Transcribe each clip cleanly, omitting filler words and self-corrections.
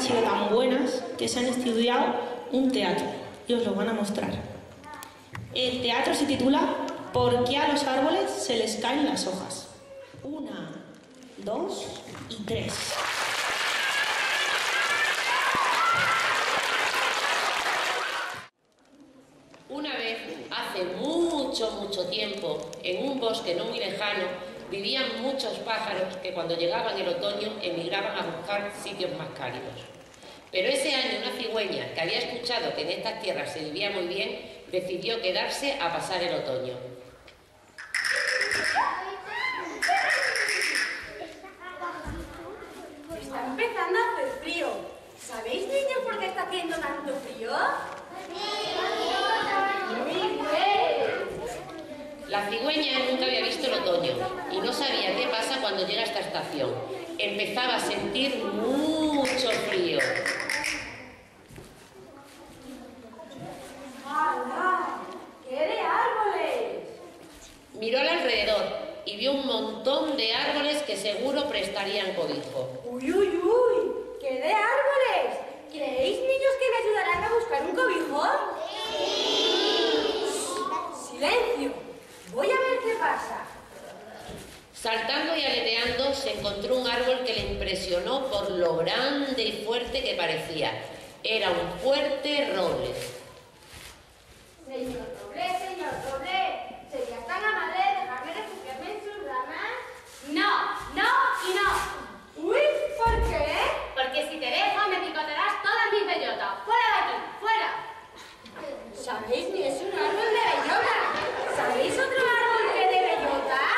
sido tan buenas que se han estudiado un teatro y os lo van a mostrar. El teatro se titula ¿Por qué a los árboles se les caen las hojas? 1, 2 y 3. Una vez, hace mucho tiempo, en un bosque no muy lejano, vivían muchos pájaros que cuando llegaban el otoño emigraban a buscar sitios más cálidos. Pero ese año una cigüeña, que había escuchado que en estas tierras se vivía muy bien, decidió quedarse a pasar el otoño. Está empezando a hacer frío. ¿Sabéis, niños, por qué está haciendo tanto frío? Muy bien. La cigüeña nunca había visto el otoño y no sabía qué pasa cuando llega a esta estación. Empezaba a sentir mucho frío. ¡Hala! ¡Qué de árboles! Miró al alrededor y vio un montón de árboles que seguro prestarían cobijo. ¡Uy, uy, uy! ¡Qué de árboles! ¿Creéis, niños, que me ayudarán a buscar un cobijo? ¡Sí! ¡Silencio! Voy a ver qué pasa. Saltando y aleteando se encontró un árbol que le impresionó por lo grande y fuerte que parecía. Era un fuerte roble. Señor Roble, ¿serías tan amable de dejarme refugiarme en sus ramas? No, no y no. Uy, ¿por qué? Porque si te dejo me picotearás todas mis bellotas. ¡Fuera de aquí! ¡Fuera! ¿Sabéis? Ni es un árbol de bellotas. ¿Sabéis otro árbol que de bellotas?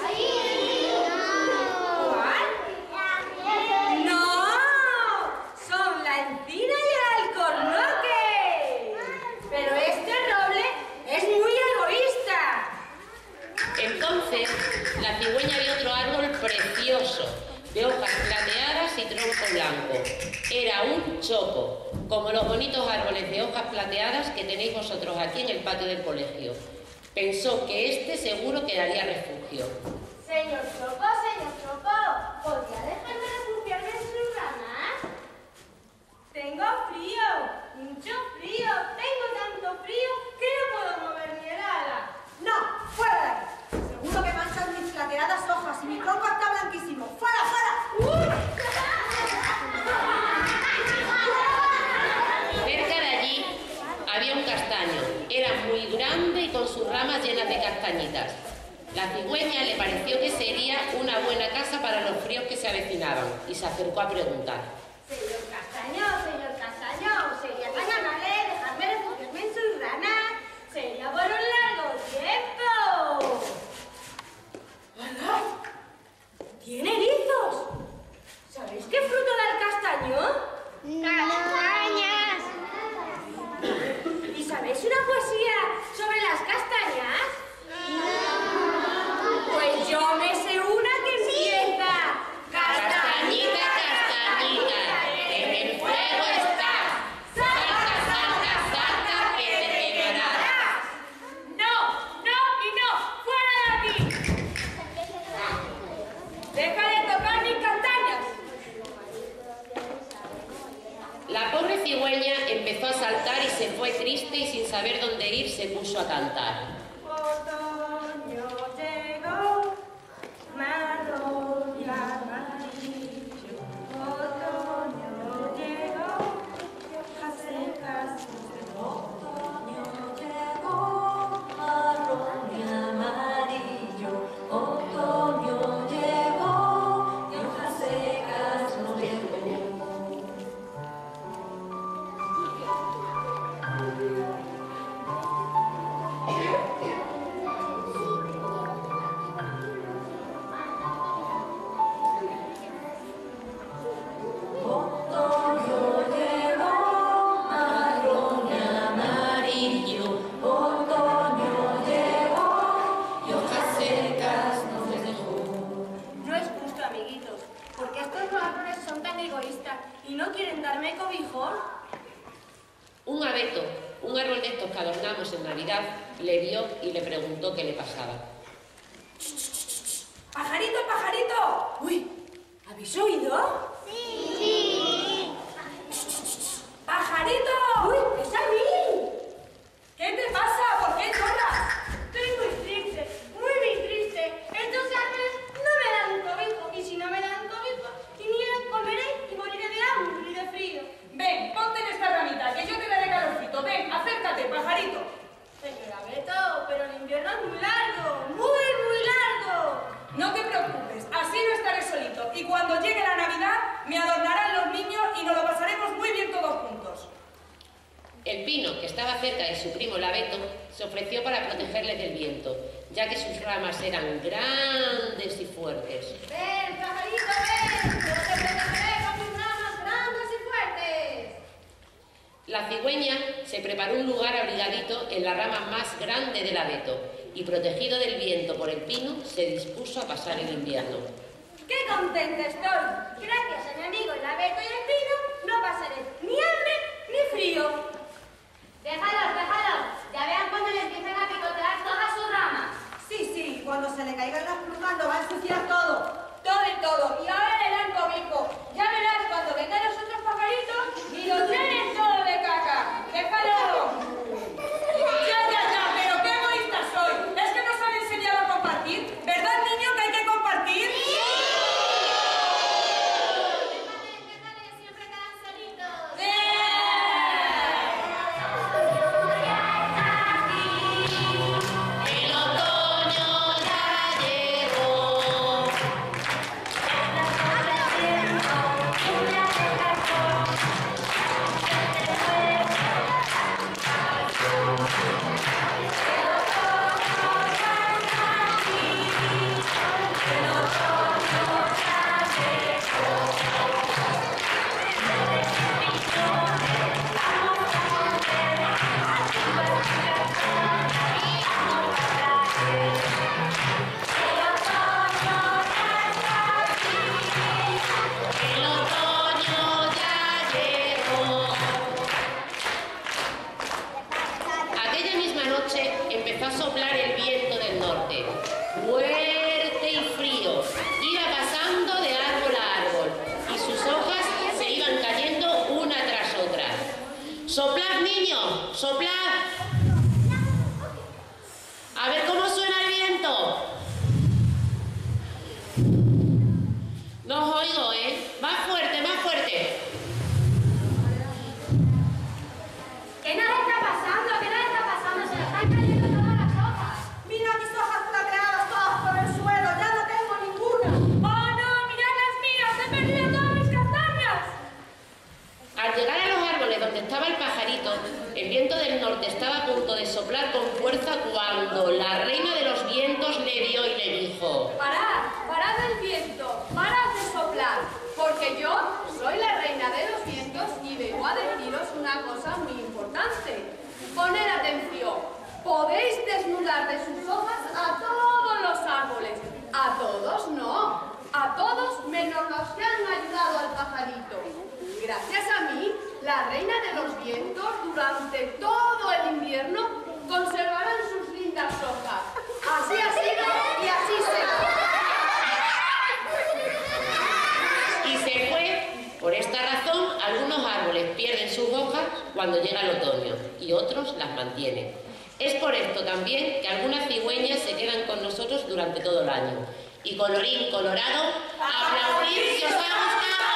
¿Cuál? ¡No! Son la encina y el alcornoque. Pero este roble es muy egoísta. Entonces la cigüeña vio otro árbol precioso, de hojas plateadas y tronco blanco. Era un chopo, como los bonitos árboles de hojas plateadas que tenéis vosotros aquí en el patio del colegio. Pensó que este seguro que daría refugio. Señor Chopo, ¿podría dejarme refugiarme en sus ramas? Tengo frío, mucho frío, tengo tanto frío que no puedo mover ni el ala. No, fuera de aquí. Seguro que manchan mis plateadas hojas y mi tronco está blanquísimo. ¡Fuera, fuera! Cerca de allí había un castaño. Era muy grande y con sus ramas llenas de castañitas. La cigüeña le pareció que sería una buena casa para los fríos que se avecinaban y se acercó a preguntar. Señor Castaño, ¿sería tan amable de dejarme refugiarme en sus ramas? Sería por un largo tiempo. ¡Hala! ¡Tiene erizos! ¿Sabéis qué fruto da el castaño? ¡Castañas! ¿Y sabéis una poesía sobre las castañas? Pues yo me sé una que empieza. Castañita, castañita, en el fuego está. Salta, salta, salta, que te quemarás. ¡No, no y no! ¡Fuera de aquí! ¡Deja de tocar mis castañas! La pobre cigüeña empezó a saltar y se fue triste y sin saber dónde ir se puso a cantar. Otoño llegó, marrón y amarillo. Otoño llegó, hojas secas. Otoño llegó, marrón y amarillo. Otoño llegó, y hojas secas nos dejó. ¿Y no quieren darme cobijo? Un abeto, un árbol de estos que adornamos en Navidad, le vio y le preguntó qué le pasaba. ¡Pajarito, pajarito! ¡Uy! ¿Habéis oído? Sí. invierno es muy largo, muy largo. No te preocupes, así no estaré solito. Y cuando llegue la Navidad, me adornarán los niños y nos lo pasaremos muy bien todos juntos. El pino, que estaba cerca de su primo el abeto, se ofreció para protegerles del viento, ya que sus ramas eran grandes y fuertes. ¡Ven, pajarito, ven! ¡Yo te protegeré con mis ramas grandes y fuertes! La cigüeña se preparó un lugar abrigadito en la rama más grande del abeto y, protegido del viento por el pino, se dispuso a pasar el invierno. ¡Qué contenta estoy! Gracias a mi amigo el abeto y el pino, no pasaré ni hambre ni frío. Déjalos, ya vean cuando le empiecen a picotear todas sus ramas. Sí, cuando se le caigan las plumas lo va a ensuciar todo. Todo. Y ahora le dan cobijo. Ya verás cuando vengan los otros pajaritos y lo llenen todo de caca. ¡Déjalo! Ya, pero qué egoísta soy. ¿Es que nos han enseñado a compartir? ¿Verdad, niño, que hay que compartir? Déjale, siempre quedan solitos. El otoño ya llegó. El otoño ya llegó. Aquella misma noche empezó a soplar el viento del norte, fuerte y frío. Iba pasando de árbol a árbol y sus hojas se iban cayendo una tras otra. ¡Soplad, niños! ¡Soplad! A ver cómo suena el viento. No os oigo, ¿eh? Más fuerte, más fuerte. ¿Qué nos está pasando? Se nos están cayendo todas las hojas. Mira mis hojas plateadas todas por el suelo. Ya no tengo ninguna. ¡Oh, no! ¡Mirad las mías! ¡He perdido todas mis castañas! Al llegar a los árboles donde estaba el pajarito, el viento del norte estaba a punto de soplar con fuerza cuando la reina de los vientos le vio y le dijo: Parad el viento, parad de soplar, porque yo soy la reina de los vientos y vengo a deciros una cosa muy importante. Poned atención, podéis desnudar de sus hojas a todos los árboles. A todos no, a todos menos los que han ayudado al pajarito. Gracias a mí, la reina de los vientos durante todo el invierno conservarán sus lindas hojas. Así ha sido y así será. Y se fue. Por esta razón, algunos árboles pierden sus hojas cuando llega el otoño y otros las mantienen. Es por esto también que algunas cigüeñas se quedan con nosotros durante todo el año. Y colorín colorado, aplaudid si os ha gustado.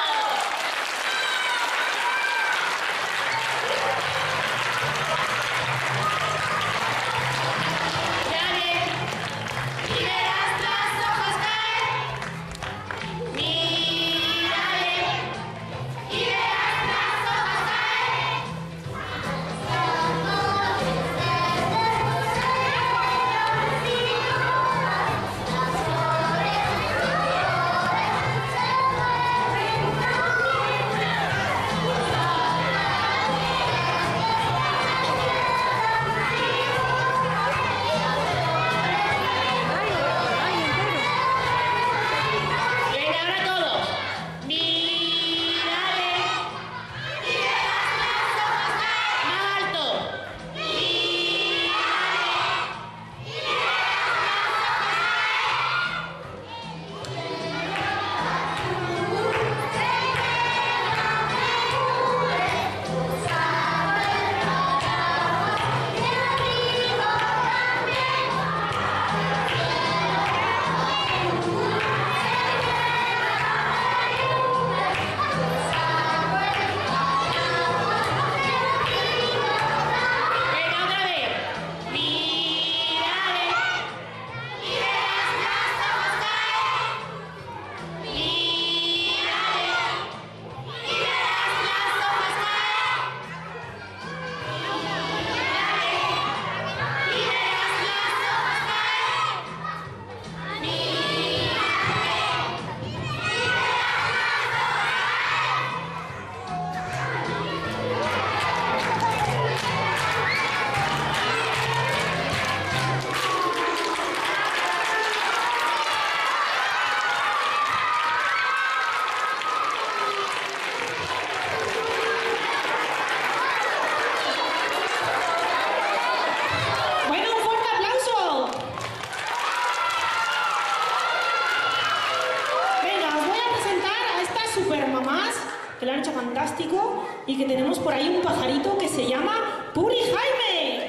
que lo han hecho fantástico y que tenemos por ahí un pajarito que se llama Puri Jaime.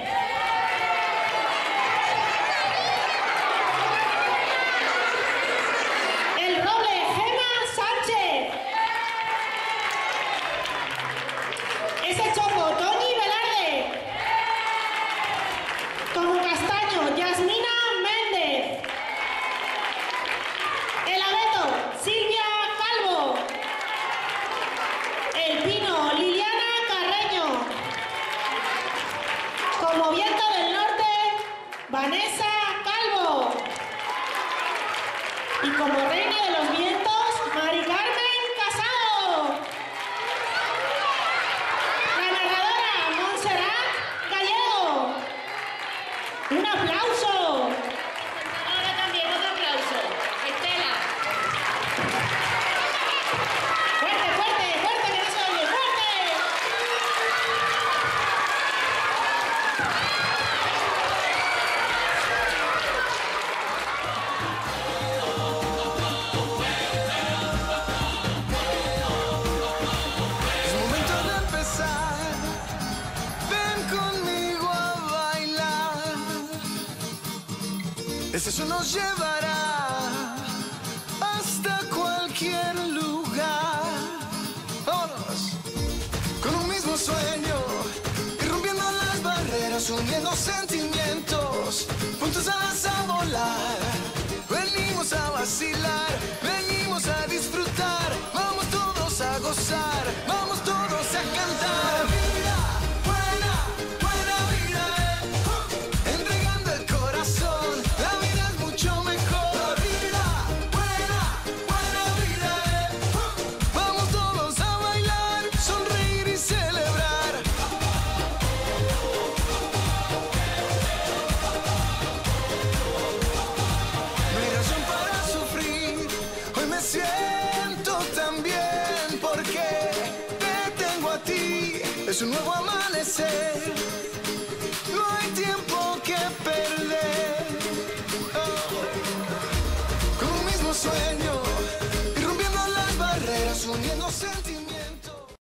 El roble Gema Sánchez. Ese chongo Toñi Velarde. Como castaño Yasmina Méndez. El abeto Silvia Calvo. El pino Liliana Carreño. Como viento del norte Vanessa Calvo. Y como reina de los vientos Mari Carmen Casado. La narradora Montserrat Gallego. ¡Un aplauso! Ahora también otro aplauso. Estela. ¡Fuerte, fuerte, fuerte, que no se oye! ¡Fuerte! Es momento de empezar. Ven conmigo a bailar. Eso nos llevará hasta cualquier lugar. Vámonos. Con un mismo sueño, irrumpiendo las barreras, uniendo sentimientos, juntos a volar. Venimos a vacilar, venimos a disfrutar, vamos todos a gozar, vamos todos a cantar. Vida, buena, buena vida, entregando el corazón, la vida es mucho mejor. Vida, buena, buena vida, vamos todos a bailar, sonreír y celebrar. No hay razón para sufrir, hoy me siento tan bien porque te tengo a ti. Es un nuevo amanecer,